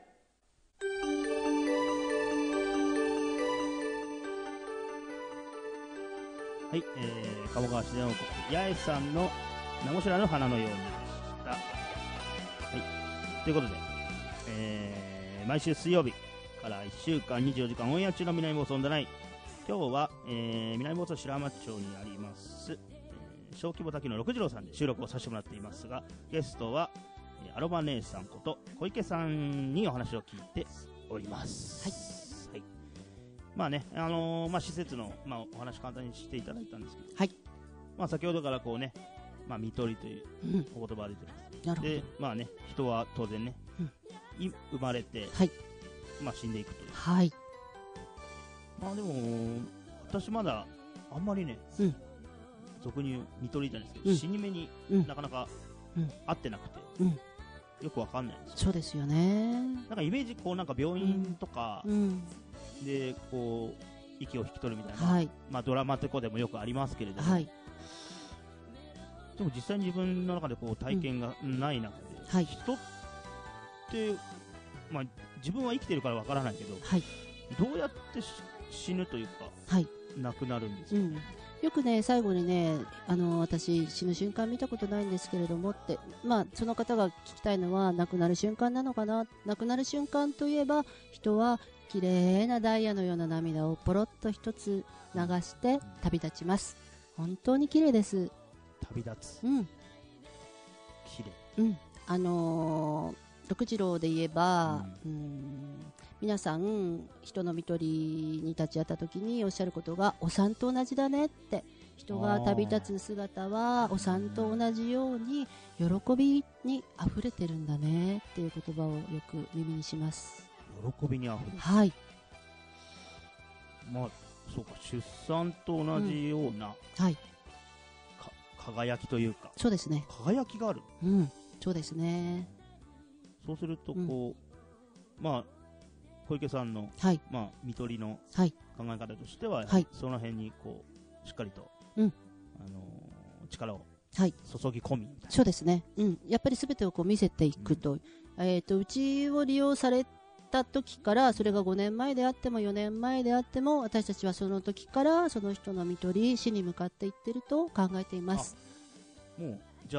はい、えー、鴨川自然王国八重さんの名も知らぬ花のようにでした。はい、ということで、えー、毎週水曜日からいっしゅうかんにじゅうよじかんオンエア中の南房総オンザライン。今日は、えー、南房総白浜町にあります、えー、小規模滝の六次郎さんで収録をさせてもらっていますが、ゲストは、えー、アロマ姉さんこと小池さんにお話を聞いております。はい。はい、まあね、あのーまあ、施設の、まあ、お話簡単にしていただいたんですけど、 はい。 まあ、先ほどからこうね、まあ、見取りというお言葉が出てます。 なるほど。 で、まあね、人は当然ね、 うん、 い生まれて、 はい。 まあ、死んでいくという。 はい。 まあでも、私まだあんまりね、 うん、 俗に言う見取りじゃないですけど、 うん、 死に目にうんなかなかうん合ってなくて、 うん、 よくわかんないんですよ。 そうですよね。 なんかイメージ、こうなんか病院とかうんで、こう、息を引き取るみたいな、 はい、 まあドラマとかでもよくありますけれども、 はい、 でも実際に自分の中でこう体験がない中で、 うんはい、 人って、まあ、自分は生きてるからわからないけど、 はい、 どうやって死ぬというか、 はい、 亡くなるんですか、 うん、よくね、最後にね、あの私、死ぬ瞬間見たことないんですけれどもって、まあ、その方が聞きたいのは、亡くなる瞬間なのかな、亡くなる瞬間といえば、人は綺麗なダイヤのような涙をポロッと一つ流して旅立ちます。本当に綺麗です。 旅立つ。 うん。 綺麗。 うん。あのー、六次郎で言えば、うん、うん皆さん人の看取りに立ち会った時におっしゃることが、お産と同じだねって、人が旅立つ姿はお産と同じように喜びに溢れてるんだねっていう言葉をよく耳にします。 喜びに溢れる。 はい。 まあそうか、出産と同じような、 うん、はい、 か輝きというか。 そうですね。 輝きがある。 うん、そうですね。 そうするとこう、うん、まあ小池さんの、 はい、 まあ看取りの考え方としては、 はい、 その辺にこうしっかりと、 うん、 あのー、力をはい、 注ぎ込みみたいな。 そうですね。うん、やっぱりすべてをこう見せていくと、うん、えっとうちを利用された時から、それがごねんまえであってもよねんまえであっても、私たちはその時からその人の看取り、死に向かっていってると考えています。 もうじゃあ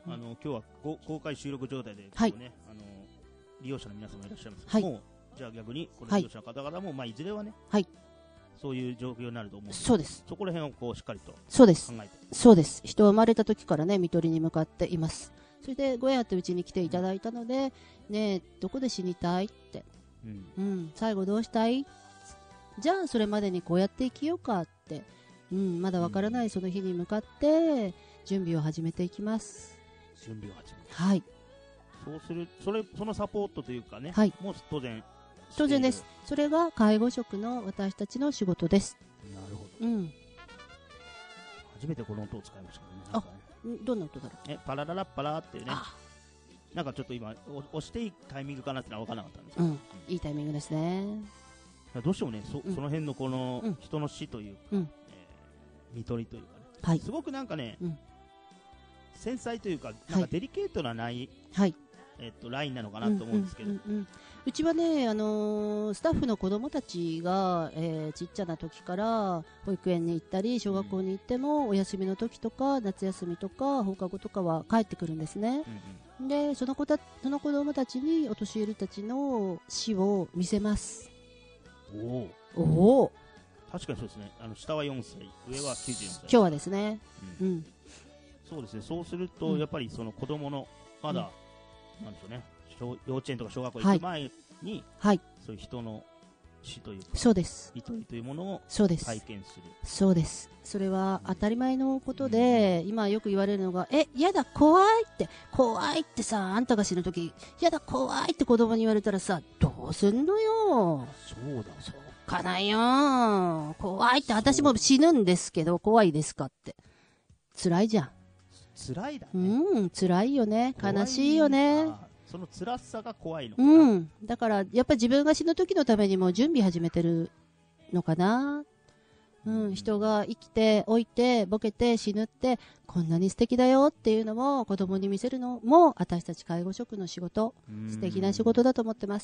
うんあの今日はこ公開収録状態で、ね、 はいあの利用者の皆様いらっしゃいます、 はい、 もうじゃあ逆にこの利用者の方々も、はいまあ、いずれはね、 はい、 そういう状況になると思うので、 そうです。 そこら辺をこうしっかりと考えて、 そうです。そうです。人は生まれた時からね、看取りに向かっています。それでご縁あってうちに来ていただいたので、ねえ、どこで死にたいって、うんうん、最後どうしたい、じゃあそれまでにこうやって生きようかって、うん、まだわからないその日に向かって準備を始めていきます。 準備を始める。 はい。 そうする、それ、そのサポートというかね、 はい、 もう当然当然です。それが介護職の私たちの仕事です。 なるほど。うん。初めてこの音を使いましたけどね。なんかね、 どんな音だろう。 え、パラララッパラっていうね。なんかちょっと今押していいタイミングかなってのは分からなかったんですけど、うん、 いいタイミングですね。 どうしてもね、そ、うん、その辺のこの人の死というか、うん、えー、看取りというかね、はい、すごくなんかね、うん、繊細というか、なんかデリケートなない、はい、えっとラインなのかなと思うんですけど、うんうんうんうん、 うちはね、あのー、スタッフの子供たちが、えー、ちっちゃな時から保育園に行ったり小学校に行っても、うん、お休みの時とか夏休みとか放課後とかは帰ってくるんですね、うんうん、でその子たその子供たちにお年寄りたちの死を見せます。 おおお、 確かにそうですね。あの下はよんさい、上はきゅうじゅうよんさい。 今日はですね、うんうん、 そうですね。そうすると、うん、やっぱりその子供のまだ、うん、なんでしょうね、幼稚園とか小学校行く前に、はい、そういう人の死というか、 そうです。 看取りというものを体験する。 そうです。それは当たり前のことで、うん、今よく言われるのが、え、やだ、怖いって、怖いってさ、あんたが死ぬとき、やだ、怖いって子供に言われたらさ、どうすんのよ。 そうだ。 そうかないよ。怖いって、私も死ぬんですけど、怖いですかって。辛いじゃん。 辛いだね。 うん、辛いよね。悲しいよね。 その辛さが怖いのかな。うん。だから、やっぱり自分が死ぬ時のためにも準備始めてるのかな。うん。うん、人が生きて、老いて、ボケて、死ぬって、こんなに素敵だよっていうのも、子供に見せるのも、私たち介護職の仕事、素敵な仕事だと思ってます。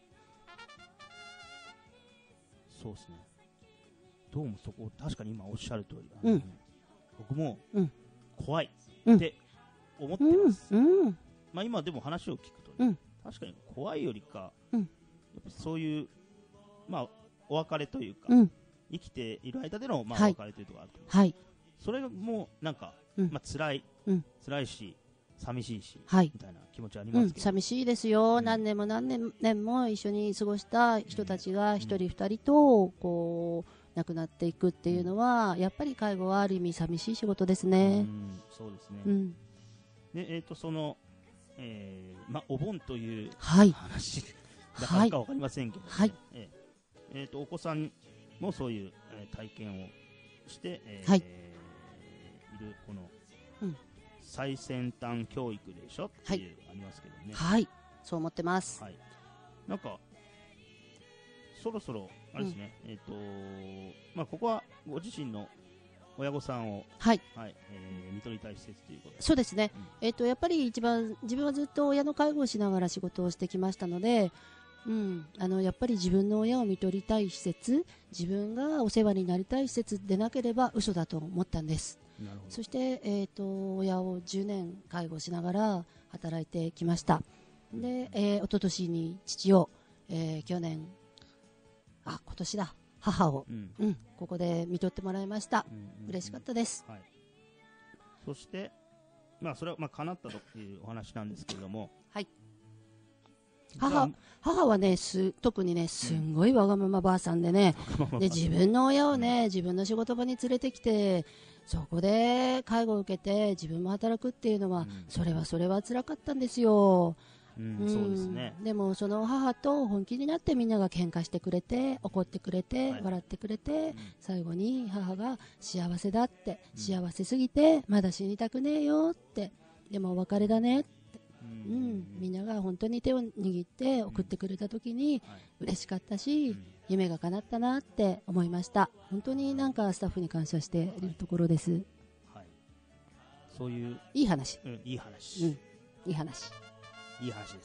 そうですね。どうもそこ、確かに今おっしゃる通り、うん、僕も、怖いって思ってます。うんうん、まあ今でも話を聞くと、ね、うん、確かに怖いよりか、うん、やっぱそういう、まあ、お別れというか、うん、生きている間での、まあ、お別れというところがあると思う、はい、それがもうなんか、うん、まあ、辛い、うん、辛いし寂しいし、はい、みたいな気持ちありますけど、うん、 寂しいですよ、うん、何年も何年年も一緒に過ごした人たちが一人二人とこう亡くなっていくっていうのは、やっぱり介護はある意味寂しい仕事ですね。 うん、そうですね、うん、で、えーとそのえーま、お盆という話、はい、だからか分かりませんけど、ね、はい、えーえー、とお子さんもそういう、えー、体験をして、えーはい、いるこの、うん、最先端教育でしょっていう、はい、ありますけどね。 はい、そう思ってます。 はい、なんかそろそろあれですね、うん、えっ、ー、とまあここはご自身の親御さんを、はいはいえー、看取りたい施設ということで。 そうですね、うんえー、とやっぱり一番自分はずっと親の介護をしながら仕事をしてきましたので、うん、あのやっぱり自分の親を看取りたい施設、自分がお世話になりたい施設でなければ嘘だと思ったんです。なるほど。そして、えー、と親をじゅうねん介護しながら働いてきました。で、えー、一昨年に父を、えー、去年あ今年だ母を、うんうん、ここで看取ってもらいました、うんうんうん、嬉しかったです、はい、 そして、まあ、それは、まあ、叶ったというお話なんですけれども、 はい、母, 母はねす特にねすんごいわがままばあさんでね、うん、で自分の親をね、うん、自分の仕事場に連れてきてそこで介護を受けて自分も働くっていうのは、うん、それはそれは辛かったんですよ。 うんうん、そうですね。 でもその母と本気になってみんなが喧嘩してくれて怒ってくれて、はい、笑ってくれて、うん、最後に母が幸せだって、うん、幸せすぎてまだ死にたくねえよってでもお別れだねって、うんうん、みんなが本当に手を握って送ってくれた時に、うんはい、嬉しかったし、うん、夢が叶ったなって思いました。本当になんかスタッフに感謝しているところです、はい、 そういういい話、 うん、いい話、 うん、いい話いい話です。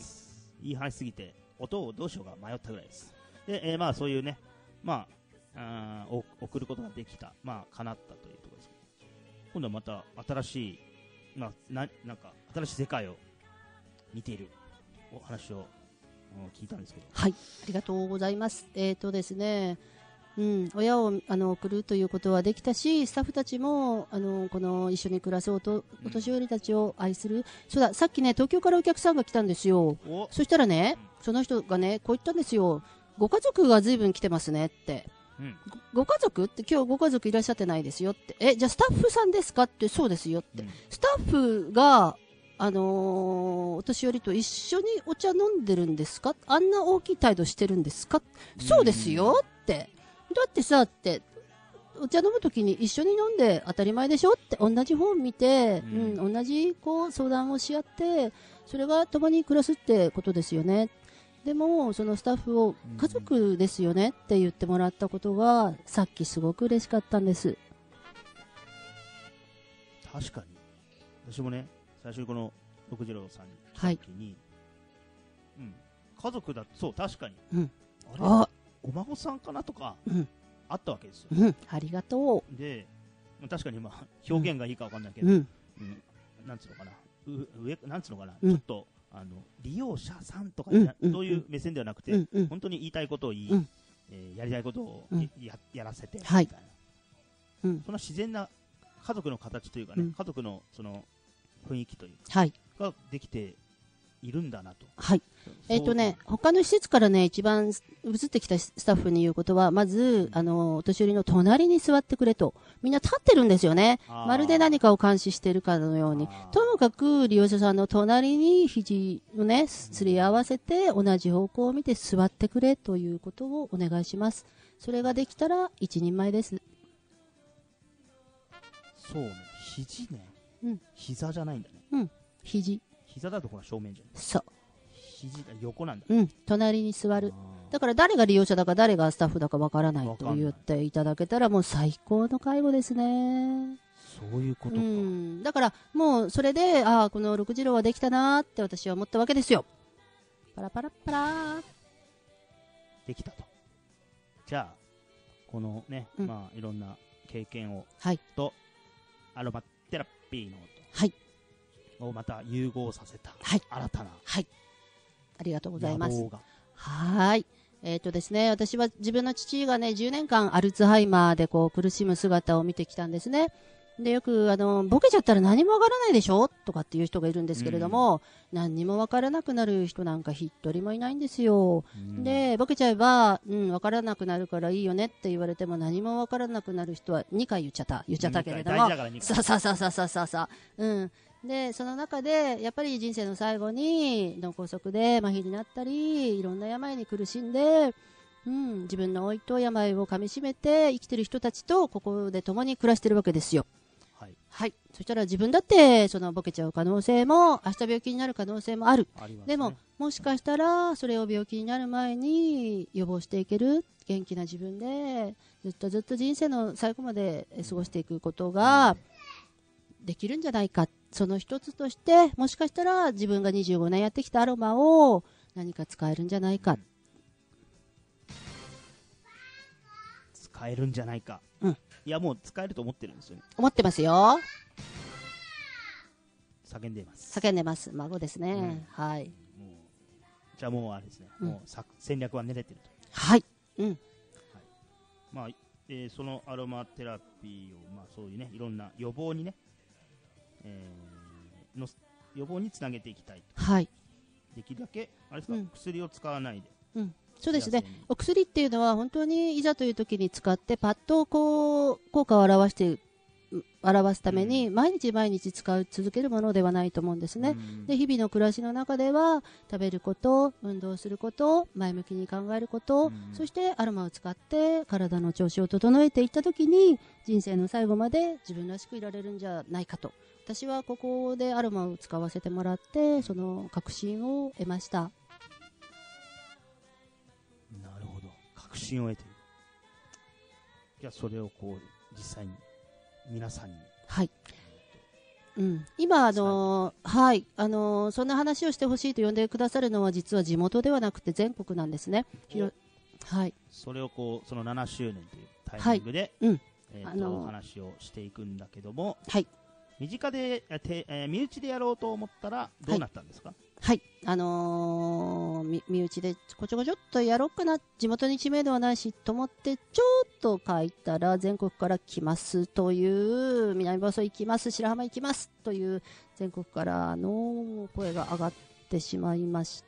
いい話すぎて音をどうしようか迷ったぐらいです。で、えー、まあそういうね、まあ、あ送ることができた、まあ叶ったというところです。今度はまた新しいまあ、ななんか新しい世界を見ているお話を聞いたんですけど。 はい、ありがとうございます。えーとですね、うん、親をあの送るということはできたし、スタッフたちもあのこの一緒に暮らすおとお年寄りたちを愛する、うん、そうだ、さっきね東京からお客さんが来たんですよ。そしたらね、その人がねこう言ったんですよ。ご家族がずいぶん来てますねって、うん、ご, ご家族って今日ご家族いらっしゃってないですよって、えじゃあスタッフさんですかって、そうですよって、うん、スタッフがあのー、お年寄りと一緒にお茶飲んでるんですか、あんな大きい態度してるんですか、うん、そうですよって、だってさってお茶飲むときに一緒に飲んで当たり前でしょって、同じ本見て、うんうん、同じこう相談をし合って、それが共に暮らすってことですよね。でもそのスタッフを家族ですよねって言ってもらったことがさっきすごく嬉しかったんです。 確かに私もね、最初にこの六次郎さんに来た時に、はい、うん、家族だ、そう確かに、うん、あれあお孫さんかなとか、うん、あったわけですよ、 うん、ありがとう。 で確かにまあ表現がいいかわかんないけど、うんうん、なんつうのかな、う上なんつうのかな、うん、ちょっとあの利用者さんとか、うんうん、そういう目線ではなくて、うんうん、本当に言いたいことを言い、うん、えー、やりたいことを、うん、や, やらせてみたいな、はい、うん、そんな自然な家族の形というかね、うん、家族のその雰囲気というか、はい、ができているんだなと。 はい。えっ、ー、とね、他の施設からね、一番移ってきたスタッフに言うことは、まず、うん、あの、お年寄りの隣に座ってくれと。みんな立ってるんですよね。まるで何かを監視しているかのように。ともかく、利用者さんの隣に肘をね、すり合わせて、同じ方向を見て座ってくれということをお願いします。それができたら、一人前です。 そうね、肘ね。うん。膝じゃないんだね。 うん。肘。 膝だとほら正面じゃん。 そう。 肘が横なんだ。 うん。隣に座る。だから誰が利用者だか誰がスタッフだかわからないと言っていただけたらもう最高の介護ですね。 そういうことか。うん。 だからもうそれで、ああ、この六次郎はできたなーって私は思ったわけですよ。パラパラパラー。 できたと。じゃあ、このね、うん、まあいろんな経験を、 はい、と、 アロマテラピーの音。 はい。 をまた融合させた、 はい、 新たな、 はい、ありがとうございます。はい、えーとですね、私は自分の父がねじゅうねんかんアルツハイマーでこう苦しむ姿を見てきたんですね。でよくあのボケちゃったら何もわからないでしょとかっていう人がいるんですけれども、うん、何にもわからなくなる人なんか一人もいないんですよ、うん、でボケちゃえば、うん、わからなくなるからいいよねって言われても何もわからなくなる人はにかい言っちゃった言っちゃったけれども、さささささささうんでその中でやっぱり人生の最後に脳梗塞で麻痺になったりいろんな病に苦しんで、うん、自分の老いと病をかみしめて生きてる人たちとここで共に暮らしてるわけですよ。はい、はい、そしたら自分だってそのボケちゃう可能性も明日病気になる可能性もある。ありますね。でももしかしたらそれを病気になる前に予防していける元気な自分でずっとずっと人生の最後まで過ごしていくことができるんじゃないか。その一つとしてもしかしたら自分がにじゅうごねんやってきたアロマを何か使えるんじゃないか、うん、 使えるんじゃないか、うん、いやもう使えると思ってるんですよね。 思ってますよ。 叫んでいます。 叫んでます。孫ですね、うん、はい。 もうじゃあもうあれですね、うん、もう戦略は練れてると。 はい、うん、はい、 まあえー、そのアロマテラピーを、まあ、そういうねいろんな予防にね、えー、の予防につなげていきたいと。 はい。 できるだけあれですか、うん、薬を使わないで。 うん、そうですね。お薬っていうのは本当にいざという時に使ってパッとこう効果を表して表すために毎日毎日使い続けるものではないと思うんですね、うん、で日々の暮らしの中では食べること、運動すること、前向きに考えること、うん、そしてアロマを使って体の調子を整えていった時に人生の最後まで自分らしくいられるんじゃないかと。私はここでアロマを使わせてもらってその確信を得ました。 なるほど、確信を得ている。じゃあそれをこう実際に皆さんに、 はい、うん、今あのはい、あのそんな話をしてほしいと呼んでくださるのは実は地元ではなくて全国なんですね。はい、 それをこうそのななしゅうねんというタイミングで、はい、うん、えー、とあのー、話をしていくんだけども、 はい、 身近で、えてえー身内でやろうと思ったらどうなったんですか？ はい、あのー、み身内でこちょこちょっとやろうかな、地元に知名度はないしと思ってちょっと書いたら、全国から来ますという、南房総行きます、白浜行きますという全国からの声が上がってしまいました。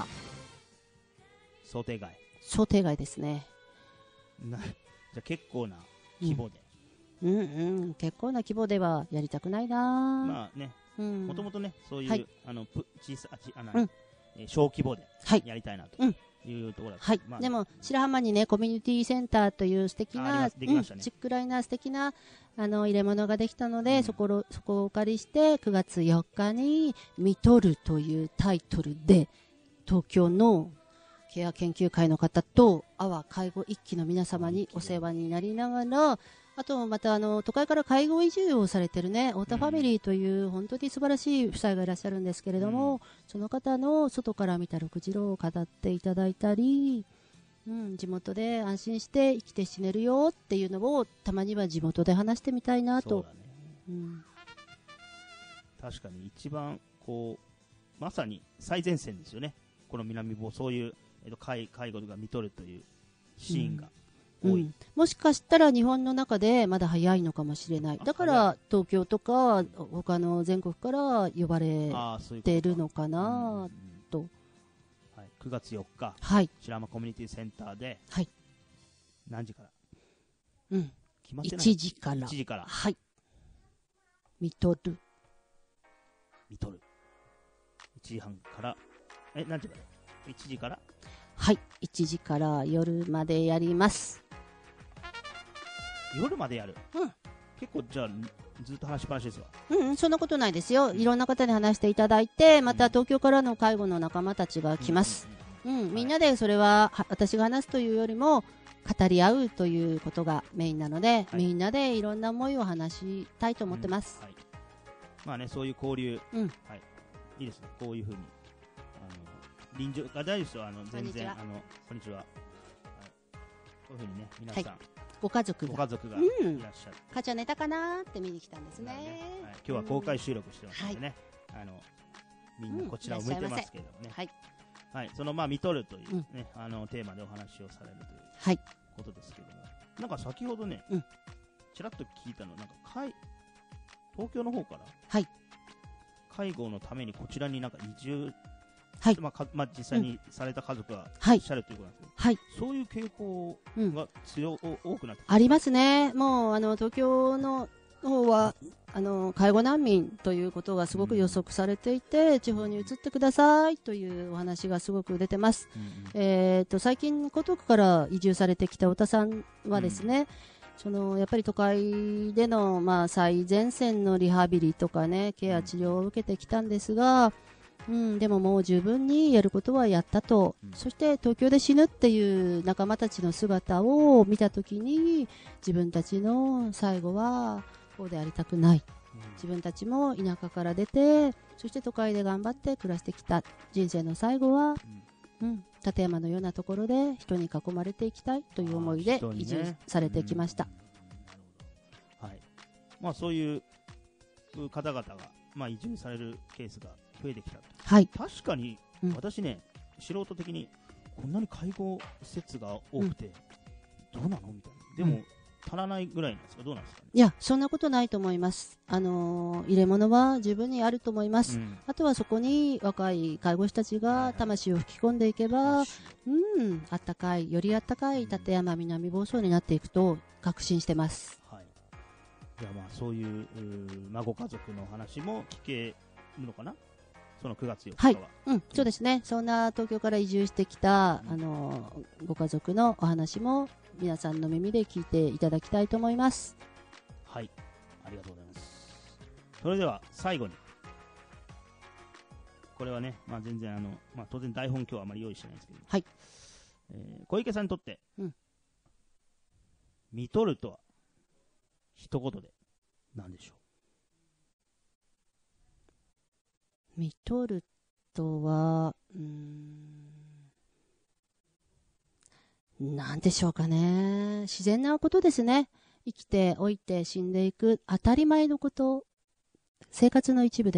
想定外。 想定外ですね。 なじゃあ結構な規模で、 うんうん結構な規模ではやりたくないな。 まあね、 うんもともとね、そういう、 はいあのぷ小さあちあの、 うんえー小規模ではいやりたいなとうんいうところだった、 はい、 まあ、 でも白浜にねコミュニティセンターという素敵あありなますできましたねうん、ちっくらいな素敵なあの入れ物ができたので、 うんそこをそこをお借りしてくがつよっかに「見とる」というタイトルで東京のケア研究会の方と阿波介護一揆の皆様にお世話になりながら、あとまたあの都会から介護移住をされてるね太田ファミリーという本当に素晴らしい夫妻がいらっしゃるんですけれども、 うんその方の外から見た六次郎を語っていただいたり、うん、地元で安心して生きて死ねるよっていうのをたまには地元で話してみたいなとそうだね、 うん確かに一番こうまさに最前線ですよね、この南房そういう、えっと、介介護が見とるというシーンが多い、 うん、もしかしたら日本の中でまだ早いのかもしれない。だから東京とか他の全国から呼ばれああそういうことてるのかうんなと。 はい、くがつよっかはい、 白浜コミュニティセンターで、 はい、 何時からうん、 決まってないいちじからいちじからはい、見とる見とるいちじはんからえ何時からいちじからはいいちじから夜までやります。 夜までやる、 うん結構じゃあずっと話しっぱなしですわ。 うん、そんなことないですよ。いろんな方に話していただいて、また東京からの介護の仲間たちが来ます。うん、みんなでそれはは私が話すというよりも語り合うということがメインなので、 はいみんなでいろんな思いを話したいと思ってます。 うんはい、まあね、そういう交流、 うんはい、いいですね、こういうふうに、あの臨場、あ大丈夫ですよ、あの全然、あのこんにちは、はい、こういうふうにね、皆さん、 はいご家族が、 ご家族がいうんらっしゃる、 母ちゃん寝たかなーって見に来たんですね。 はい、今日は公開収録してますのでね、あのみんなこちらを向いてますけれどもね、 はい、 はい、そのまあ見とるというね、あのテーマでお話をされるというはい、 ことですけども、なんか先ほどね、 うんちらっと聞いたの、なんか介東京の方から、 はい介護のためにこちらになんか移住、 はいまあかまあ、実際にされた家族がはいいらっしゃるということなんですけど、 はい、 そういう傾向うん、 が強、多くなってきてありますね。もうあの東京の方はあの介護難民ということがすごく予測されていて、地方に移ってくださいというお話がすごく出てます。 うんうんえー、と最近、江東区から移住されてきた太田さんはですね、そのやっぱり都会での、まあ、最前線のリハビリとかね、ケア治療を受けてきたんですが、うん、でももう十分にやることはやったと、 うんそして東京で死ぬっていう仲間たちの姿を見たときに、自分たちの最後はこうでありたくない、自分たちも田舎から出て、そして都会で頑張って暮らしてきた人生の最後は、うん、立山のようなところで人に囲まれていきたいという思いで人にね移住されてきました。 うんなるほど、はい、まあそういう方々がまあ移住されるケースが増えてきたと。 はい、 確かに、 うん私ね、素人的にこんなに介護施設が多くて、どうなのみたいな。でも、 うん足らないぐらいなんですか、どうなんですかね。 いや、そんなことないと思います。あのー入れ物は十分にあると思います。 うんあとはそこに若い介護士たちが魂を吹き込んでいけば、うん、あったかい、よりあったかい立山南房総になっていくと確信してます。 はい、じゃあまあそういううー孫家族の話も聞けるのかな、そのくがつよっかは。 うん、そうですね。そんな東京から移住してきた、あのーご家族のお話も皆さんの耳で聞いていただきたいと思います。 はい、ありがとうございます。それでは最後に、これはね、まあ、全然あの、まあ、当然台本今日はあまり用意してないんですけど、 はい、 えー小池さんにとって、 うん見とるとは一言で何でしょ見とるとは、うーん、なんでしょうかね。自然なことですね。生きておいて死んでいく当たり前のこと生活の一部です。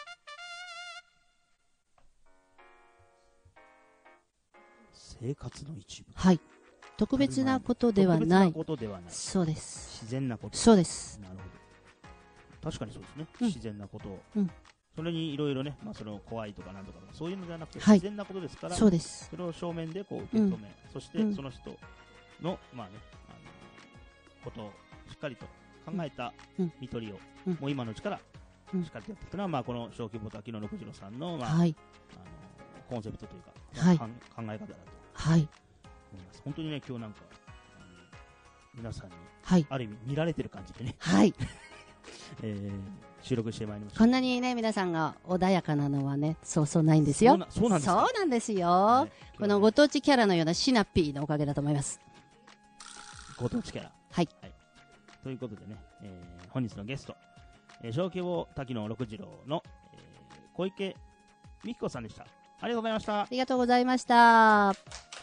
生活の一部。 はい。特別なことではない。 特別なことではない。 そうです。 自然なこと。 そうです。 なるほど。確かにそうですね。 うん、 自然なことを。 うん、 それにいろいろね、まあ、その怖いとかなんとかそういうのじゃなくて、 はい、 自然なことですから、 そうです。 それを正面でこう受け止め、うん、そしてその人の、まあね、あのことをしっかりと考えた看取りを、うん、もう今のうちからしっかりとやっていくのは、まあ、この小規模多機能ろくじろうさんの、まあはい、あのコンセプトというか、まあ、はい、考え方だと、 はい、 思います。本当にね、今日なんか皆さんに、 はい、 ある意味見られてる感じでね、 はい、 えー、収録してまいりました。 こんなにね皆さんが穏やかなのはねそうそうないんですよ。 そうなんですか。 そうなんですよ、はい、このご当地キャラのようなシナピーのおかげだと思います。 ご当地キャラ、 はい、 はい、ということでね、えー、本日のゲスト、えー、小規模多機能ろくじろうの、えー、小池美紀子さんでした。ありがとうございました。 ありがとうございました。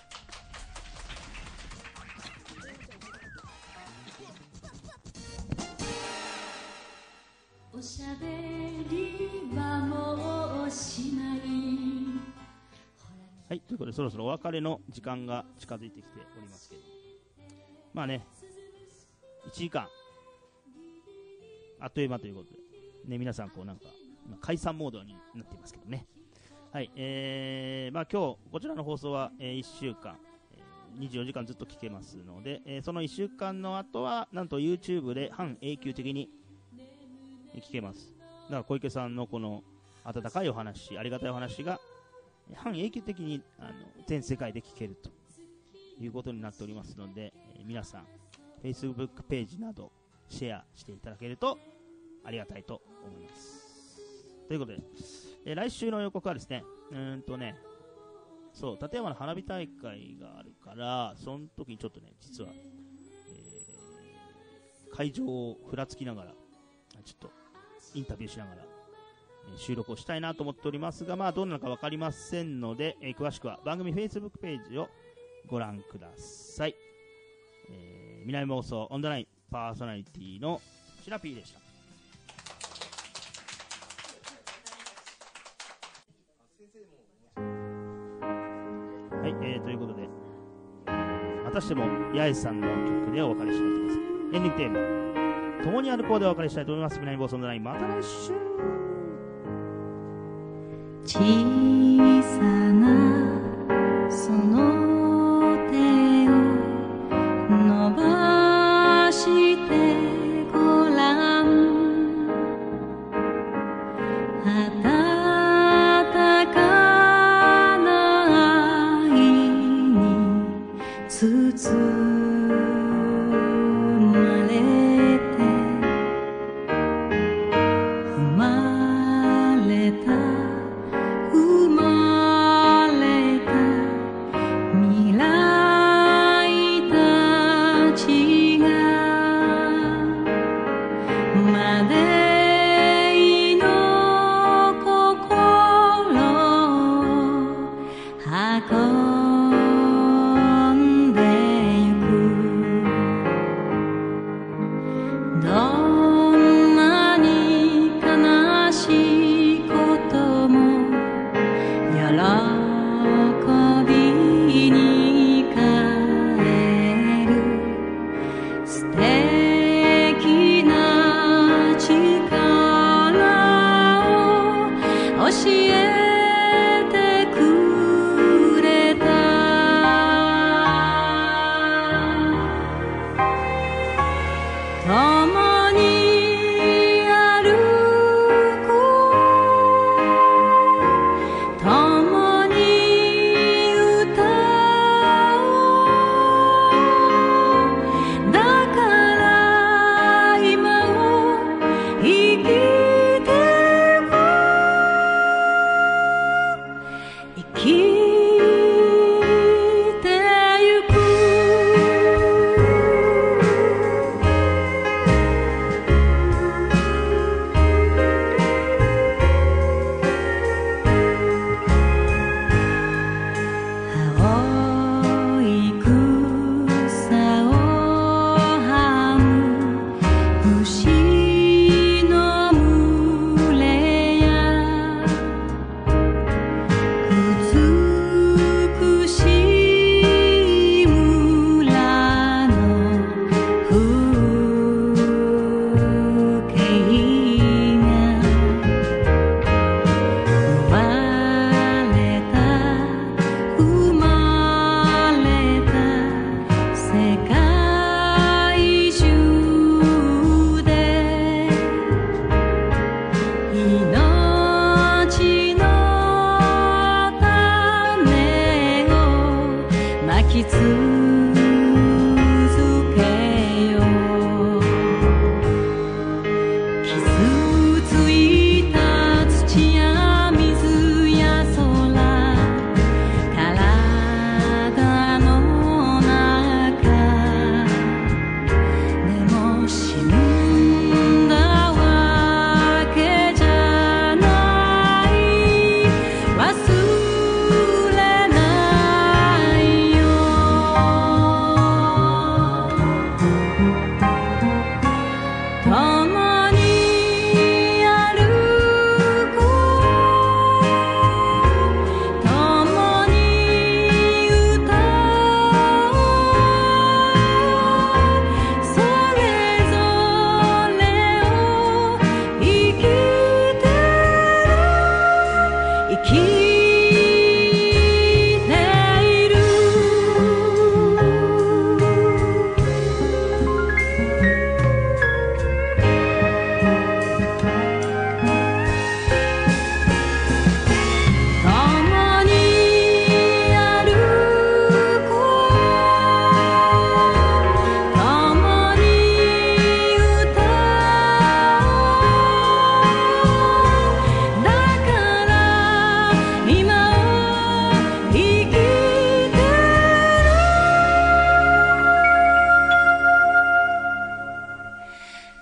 おしゃべりはもうしない。 はい、ということでそろそろお別れの時間が近づいてきておりますけど、まあね、いちじかんあっという間ということで、ね、皆さんこうなんか今解散モードになっていますけどね。はい、えー、まあ今日こちらの放送は、えー、いっしゅうかん、えー、にじゅうよじかんずっと聞けますので、えー、そのいっしゅうかんの後はなんと YouTube で半永久的に聞けます。だから小池さんのこの温かいお話、ありがたいお話が半永久的にあの全世界で聞けるということになっておりますので、えー、皆さん Facebook ページなどシェアしていただけるとありがたいと思います。ということで、えー、来週の予告はですね、うーんとね、そう立山の花火大会があるから、その時にちょっとね実は、えー、会場をふらつきながらちょっとインタビューしながら、えー、収録をしたいなと思っておりますが、まあどうなのか分かりませんので、えー、詳しくは番組 Facebook ページをご覧ください。えー、南放送オンザラインパーソナリティのシナピーでした。はい、えー、ということでまたしても八重さんの曲でお別れしたいと思います。エンディングテーマ共に歩こうでお別れしたいと思います。南放送のラインまた来週。 小さなその手を伸ばしてごらん。暖かな愛に包まれて生まれた生まれた未来たちがまでいの心を運んでゆく。どんなに悲しいことも喜びに変える素敵な力を教えてくれた。共に歩こう共に歌おう。だから今を生きてゆこう生きてゆく。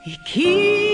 生き